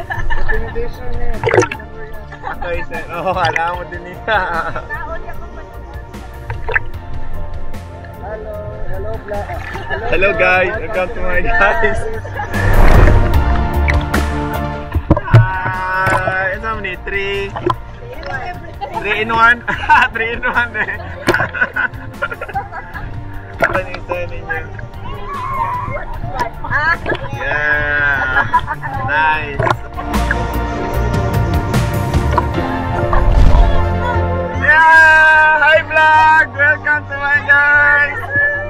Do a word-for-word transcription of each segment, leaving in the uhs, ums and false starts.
Recommendation eh. Okay, sir. Oo, alam mo din niya. Hello, hello, vlog. Hello guys, welcome to my guys. Ah, it's how many? Three. Three in one. Three in one eh. Ano yung isa ninyo? Yeah. Nice. Yeah. Hi vlog. Welcome to my guys.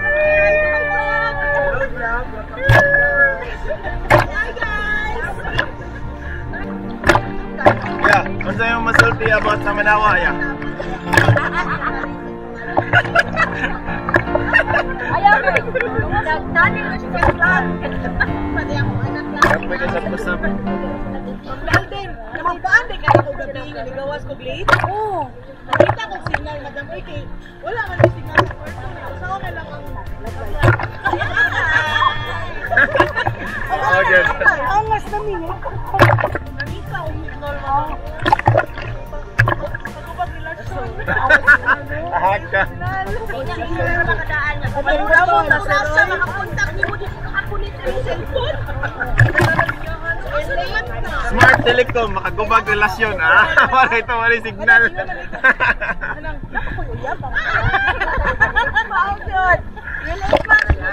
Hello vlog. Hi guys. Yeah. Ano yung masulti about sa Manawa ya? Ayaw ko. Nagdali ko siya sa vlog. Pati ako anak lang. Kapag ka sa pusap. Alden, namang din ka ako gabi nga ligawas ko late. Oo. Nakita ko signal madam oy kay wala man yung signal sa kwarto. Usaw na lang ang Oh, good. angas na niya. Nakita ko signal mo. Pagkubag relasyon. Ahak ka. Pagkubag mo na sa makakontak ni mo dito nakakulit sa cellphone. Smart Telecom, makagubag relasyon ah. Para ito wala signal. Wow, good. Relate pa rin.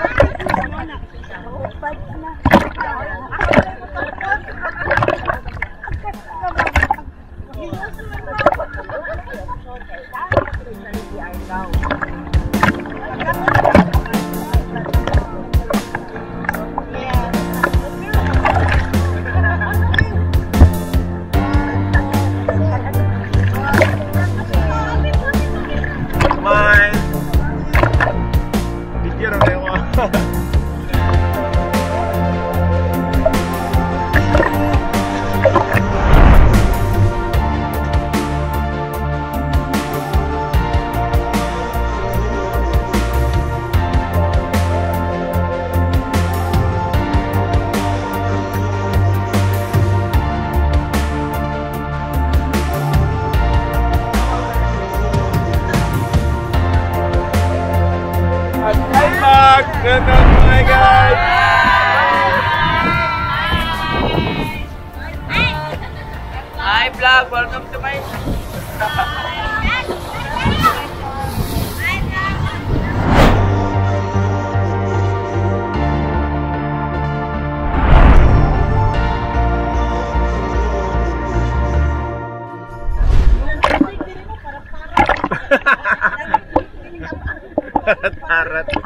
Welcome to my guys. Hi vlog, welcome to my Tarat.